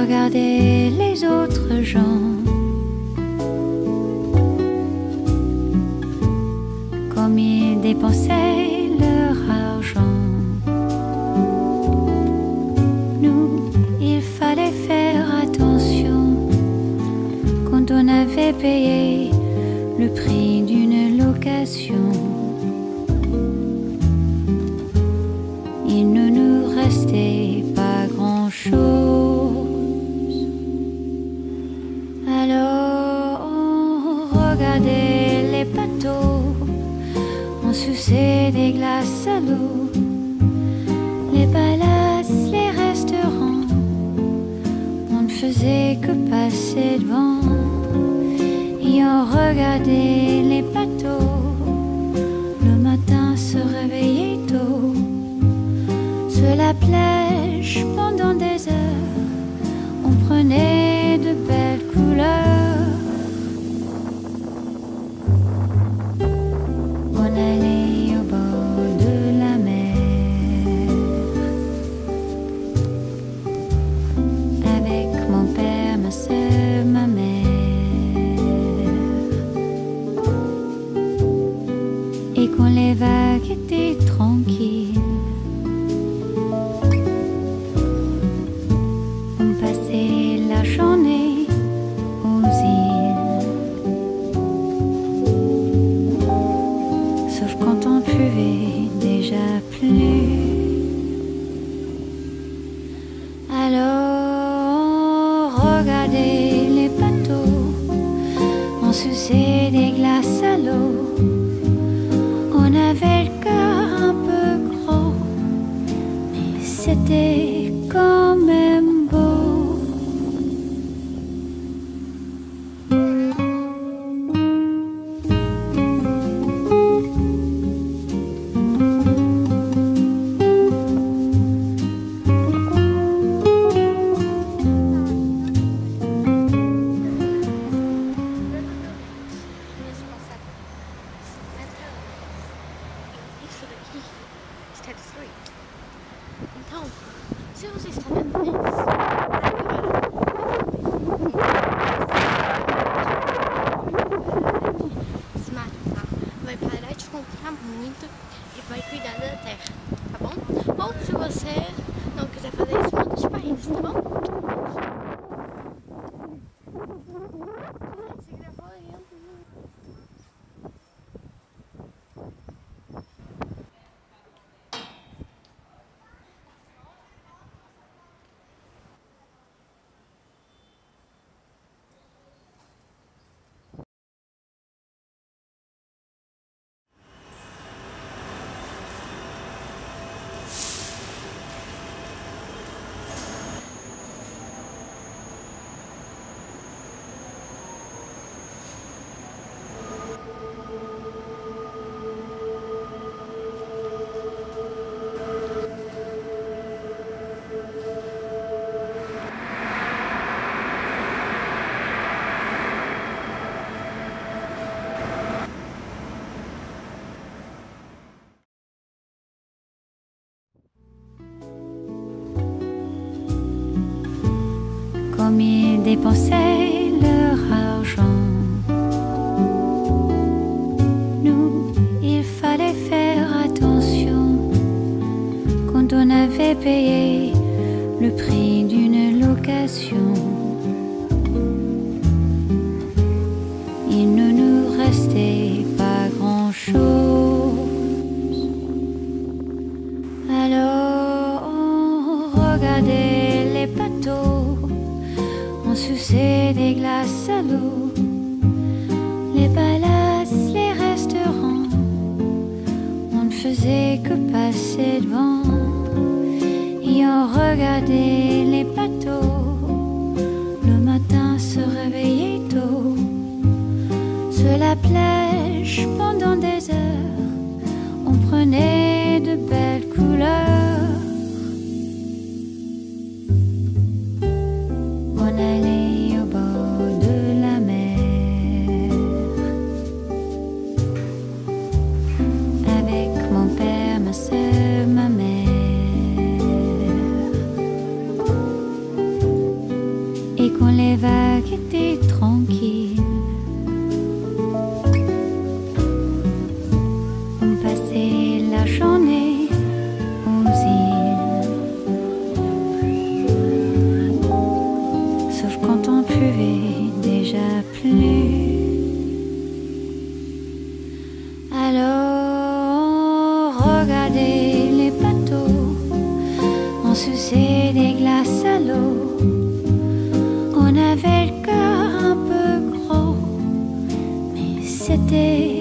regarder les autres gens comme ils dépensaient leur argent. Nous, il fallait faire attention quand on avait payé le prix d'une location. Il ne nous restait pas grand-chose. Alors on regardait les bateaux, on suçait des glaces à l'eau, les palaces, les restaurants, on ne faisait que passer devant. Et on regardait les bateaux, le matin se réveillait tôt, sur la plage pendant des heures, on prenait de belles couleurs. On allait au bord de la mer avec mon père, ma soeur, ma mère. Et quand les vagues étaient tranquilles, on passait la journée aux îles. Sauf quand on pleuvait déjà plus. Alors on regardait les bateaux, on suçait des glaces à l'eau. On avait le cœur un peu gros, mais c'était quand même beau. Isso daqui está destruído. Então, se você está vendo isso, desmatar, vai parar de comprar muito e vai cuidar da terra, tá bom? Ou se você não quiser fazer isso, muda de país, tá bom? Você gravou aí? Comme ils dépensaient leur argent. Nous, il fallait faire attention quand on avait payé le prix d'une location. Il ne nous restait pas grand-chose. Alors on regardait les bateaux, on suçait des glaces à l'eau, les palaces, les restaurants, on ne faisait que passer devant. Et on regardait les bateaux, le matin se réveillait tôt, sur la plage pendant des heures, on prenait de belles couleurs. On allait au bord de la mer avec mon père, ma soeur, ma mère. quand les vagues étaient tranquilles. On passait la journée aux îles, sauf quand on pleuvait déjà plus. Alors on regardait les bateaux, on suçait des glaces à l'eau. On avait le cœur un peu gros, mais c'était